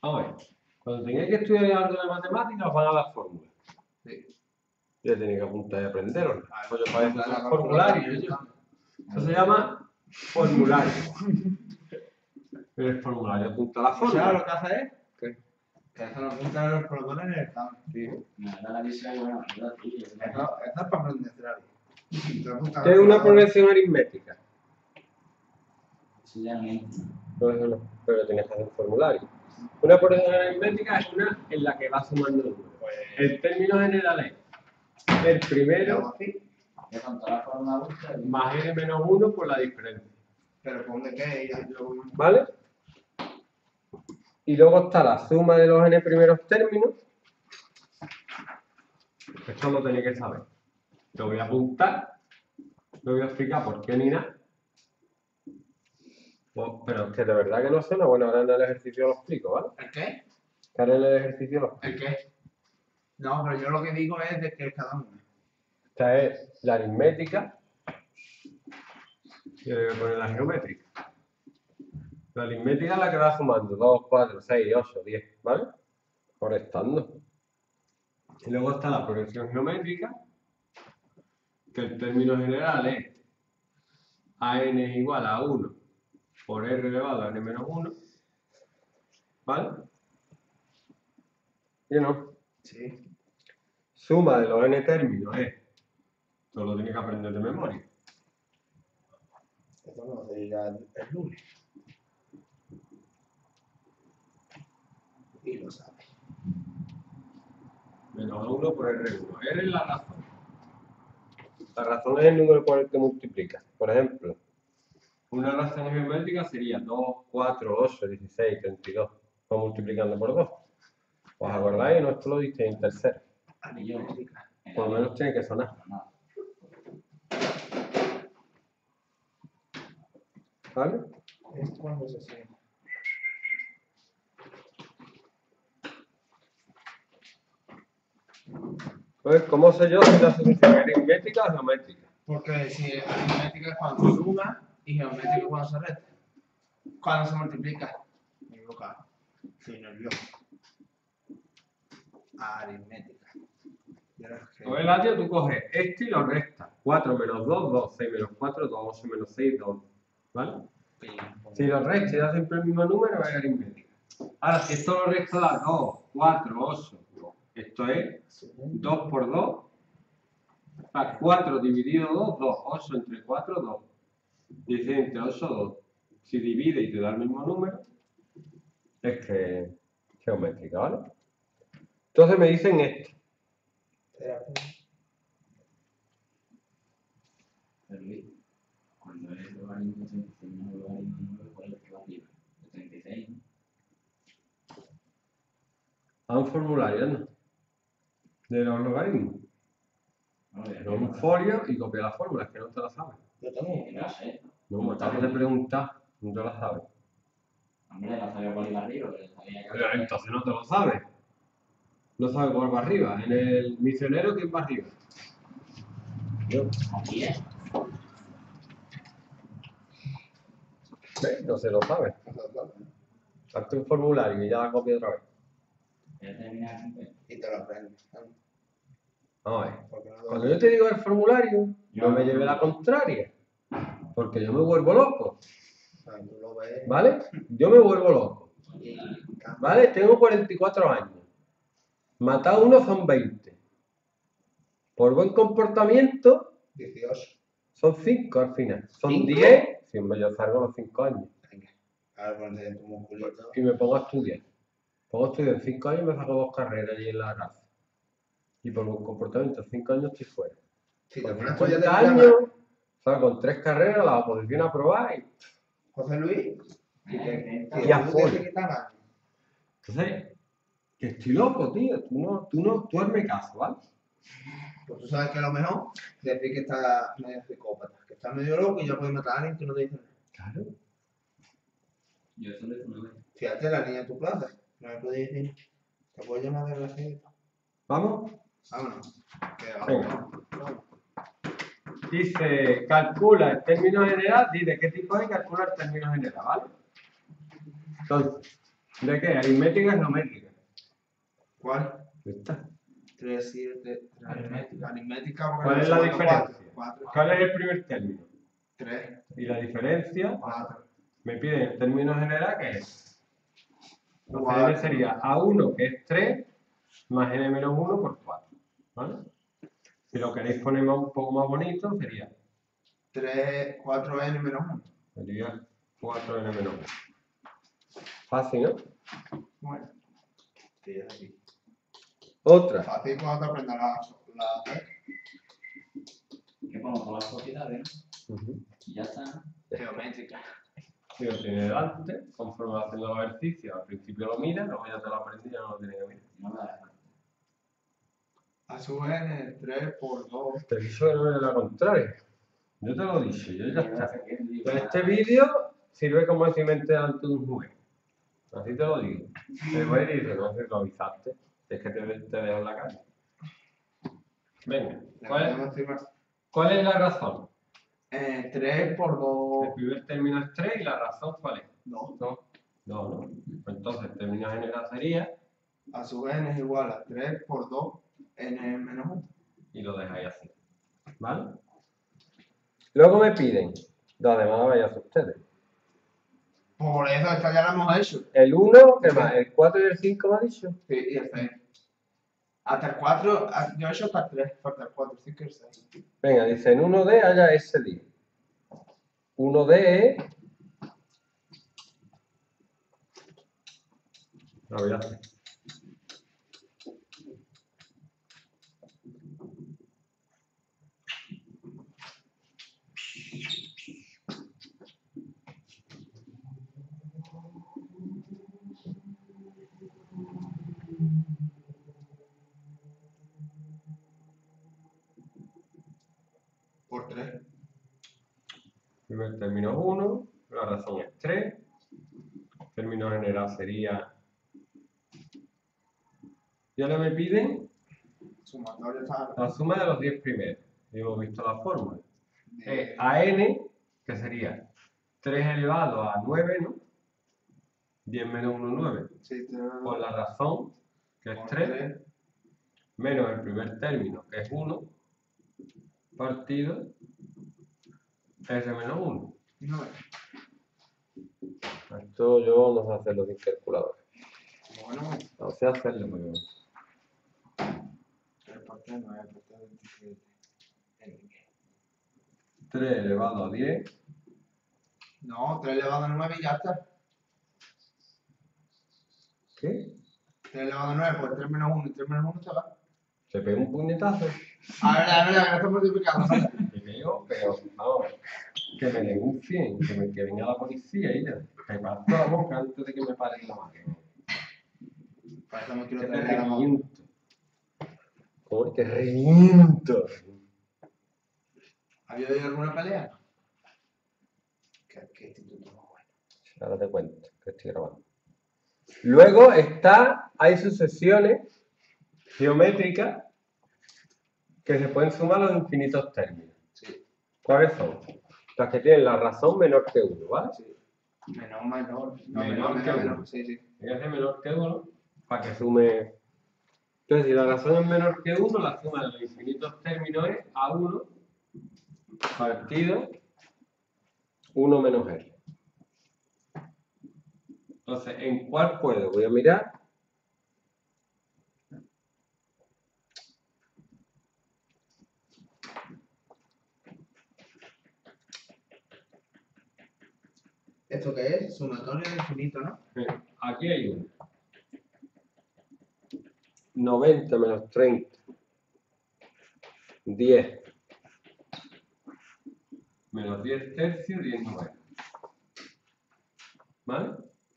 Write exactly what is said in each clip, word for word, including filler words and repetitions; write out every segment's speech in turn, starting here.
Vamos a ver. Cuando tengáis que estudiar algo de matemáticas, os van a dar fórmulas. Sí. Ya tenéis que apuntar y aprenderlo. Ah, Pues yo para eso la son calculadora formularios. y Yo. Eso se llama formulario. El formulario apunta la ¿Sabes fórmula. lo que hace es? ¿Qué? Que eso lo apuntan los profesores en el examen. Sí. Me da la visión, bueno, ayuda, tío. Eso, eso es para aprender algo. ¿Qué es una progresión aritmética? Eso ya no es. Pues no, pero tienes que hacer un formulario. Una progresión aritmética es una en la que vas sumando números. Pues, El término general es el primero De con todas las formas útiles. más n menos uno por la diferencia. pero ponle que ya yo... ¿Vale? Y luego está la suma de los n primeros términos. Esto lo tenéis que saber. Lo voy a apuntar. Lo voy a explicar por qué ni nada. Pues, pero es que de verdad que no suena. Bueno, ahora en el ejercicio lo explico, ¿vale? ¿El qué? Que ahora en el ejercicio lo explico. ¿El qué? No, pero yo lo que digo es de que es cada uno. Esta es la aritmética. Y le voy a poner la geométrica. La aritmética es la que va sumando dos, cuatro, seis, ocho, diez, ¿vale? Por estando. Y luego está la progresión geométrica, que el término general es a n es igual a uno por r elevado a n menos uno, ¿vale? ¿Y no? Sí. Suma de los n términos es, esto lo tienes que aprender de memoria, Esto no se diga el, el lunes. Y lo sabe. menos uno por r uno. R es la razón. La razón es el número por el que multiplica. Por ejemplo, una razón geométrica sería dos, cuatro, ocho, dieciséis, treinta y dos. Va multiplicando por dos. ¿Os acordáis? No, esto lo diste en tercero. Aritmética. Por lo menos tiene que sonar. ¿Vale? Es cuando se siente. Pues, ¿cómo sé yo si la solución es aritmética o geométrica? Porque si aritmética es cuando se suma y geométrica es cuando se resta. Cuando se multiplica. Me he equivocado. Soy nervioso. Aritmética. Con el atio tú coges este y lo restas. cuatro menos dos, dos. seis menos cuatro, dos. ocho menos seis, dos. ¿Vale? Si lo restas y da siempre el mismo número, es aritmética. Ahora, si esto lo resta da dos, cuatro, ocho. Esto es dos por dos. Para cuatro dividido dos, dos. ocho entre cuatro, dos. dieciséis entre ocho, dos. Si divide y te da el mismo número, es que es geométrica, ¿vale? Entonces me dicen esto. Cuando es logaritmo treinta y seis menos logaritmo nueve, ¿cuál es el que va arriba? El treinta y seis, ¿no? A un formulario, ¿no? De los logaritmos. No, de No, un folio y copia la fórmula, es que no te la sabes. Yo tengo que no sé. No, me acabas de preguntar, no te la sabes. Hombre, no sabía cuál iba arriba, pero sabía que Pero entonces no te lo sabes. No sabes cuál va arriba. En el misionero, ¿quién va arriba? Yo. aquí es. ¿Ves? No se lo sabe. Hazte un formulario y ya la copia otra vez. Ya termina el y te lo aprendes. Vamos a ver. Porque no Cuando yo te digo el formulario, no me lleve la contraria. Porque yo me vuelvo loco. O sea, tú lo ves ¿Vale? Yo me vuelvo loco. y cambia. ¿Vale? Tengo cuarenta y cuatro años. Matar a uno son veinte. Por buen comportamiento, dieciocho. son cinco al final. Son ¿Cinco? diez. Si me yo salgo a los cinco años. Venga. Ahora ponte en tu musculito. Y me pongo a estudiar. Pongo a estudiar en cinco años y me saco dos carreras allí en la casa. Y por buen comportamiento, cinco años estoy fuera. Si te Con pones a estudiar cincuenta de años, salgo con tres carreras, la oposición aprobada y... José Luis, y te y Y a tú full. te quitan años. Entonces, que estoy loco, tío. Tú no, tú no, tú hazme caso, ¿vale? Pues tú sabes que a lo mejor decir que está medio psicópata, que está medio loco y ya puede matar a alguien que no te dice nada. Claro. Yo solo hice una vez. Fíjate, la niña de tu plaza, no me puede decir, te puedo llamar de la ¿Vamos? Vámonos. Que Venga. vamos. Dice, calcula el término general, dice qué tipo es y calcula el término general, ¿vale? Entonces, ¿De qué? ¿Aritmética o geométrica? ¿Cuál? Esta. tres, siete, Aritmética. Aritmética. porque ¿Cuál le es la suman diferencia? cuatro, cuatro, ¿Cuál es el primer término? tres, Y la diferencia, cuatro. me piden el término general, que es. Entonces Cuatro. n sería a uno, que es tres, más n menos uno por cuatro. ¿Vale? Si lo queréis poner más- un poco más bonito, sería, tres, cuatro n menos uno. sería cuatro n menos uno. Fácil, ¿no? Bueno. Sí, es así. Otra. Fácil cuando te aprendas la, la Que pongo todas las propiedades Ujú. y ya está. geométrica. Si lo tiene delante, conforme vas haciendo los ejercicios, al principio lo miras, luego ya te lo aprendí y ya no lo tienes que mirar. No me da cuenta. A su n, tres por dos. Te he dicho que no es la contraria. Yo te lo he dicho, yo ya está. Aquí digo, Pero este vídeo sirve como si me entere delante de un juez. Así te lo digo. El juez dice, no sé si lo avisaste, es que te, te dejo en la calle. Venga, Le ¿cuál es, podemos decir más. cuál es la razón? Eh, tres por dos. El primer término es tres y la razón ¿cuál es? dos. No, no, no. Entonces el término general sería A su n es igual a tres por dos n menos uno. y lo dejáis así. ¿Vale? Luego me piden, lo demás vayas ustedes. Por eso esta ya la hemos hecho. El uno, ¿qué más? El cuatro y el cinco me ha dicho. Sí, y el seis. Hasta el cuatro, ah, yo he hecho hasta el tres, falta el cuatro, el cinco y el seis. Venga, dice en uno D haya ese diez. uno D es. Lo voy a hacer. Por tres. Primer término es uno, la razón es tres. Término general sería. Y ahora me piden Sumatorio está. la suma de los diez primeros. Y hemos visto la fórmula. de- Es a n, que sería tres elevado a nueve, ¿no? diez menos uno, nueve. Sí, tres Por la razón, que es por tres, tres. menos el primer término, que es uno, partido s menos uno. nueve. Esto yo no sé hacerlo sin calculadora. Bueno, No sé hacerlo muy bien. tres por tres, nueve por tres, veintisiete. tres elevado a diez. No, tres elevado a nueve y ya está. ¿Qué? tres elevado a nueve, pues tres menos uno y tres menos uno se va. Se pega un puñetazo. A ver, a ver, a ver, esto multiplicando, ¿sabes? Y me digo, pero vamos, que me denuncien, que, me, que venga la policía y ya. Que parto la boca antes de que me paren la máquina. Para eso no quiero Que te traer la mano. reviento. ¿Cómo que reviento? ¿Había oído alguna pelea? ¿Qué, qué instituto más bueno? Ahora te cuento, que estoy grabando. Luego está, hay sucesiones geométricas que se pueden sumar a los infinitos términos. Sí, ¿Cuáles son? Las que tienen la razón menor que uno, ¿vale? sí. Menor, menor. No, Menor menor, que menor, uno. menor. Sí, sí. Tiene que ser menor que uno para que sume. Entonces, si la razón es menor que uno, la suma de los infinitos términos es a uno partido uno menos r. Entonces, ¿en cuál puedo? Voy a mirar. ¿Esto qué es? Sumatorio de infinito, ¿no? Aquí hay uno. noventa menos treinta. diez. Menos diez tercios, diez noveno. ¿Vale?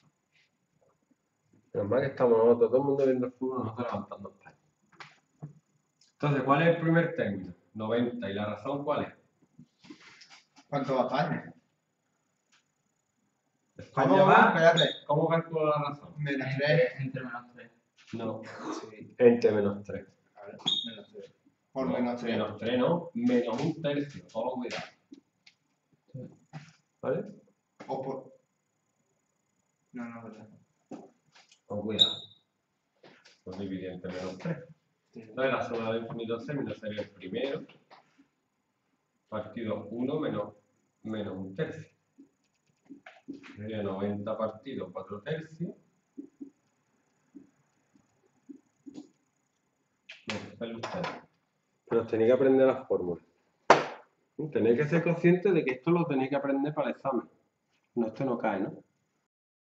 Menos mal que estamos nosotros, todo el mundo viendo el fútbol, nosotros levantando el paño. Entonces, ¿cuál es el primer término? noventa. ¿Y la razón cuál es? ¿Cuánto va España? España ¿Cómo va? va. Espérate. ¿Cómo calculo la razón? Menos tres. Entre menos tres. No, Sí, entre menos tres. a ver, menos tres. Por No, menos tres. Menos tres, ¿no? Menos un tercio. Todo cuidado. ¿Vale? O por. No, no, verdad. Con cuidado. Pues dividir entre menos tres. Entonces la suma de infinito término sería el primero, partido uno menos, menos un tercio. Sería noventa partido cuatro tercios. Pero os tenéis que aprender las fórmulas. Tenéis que ser conscientes de que esto lo tenéis que aprender para el examen. No, esto no cae, ¿no?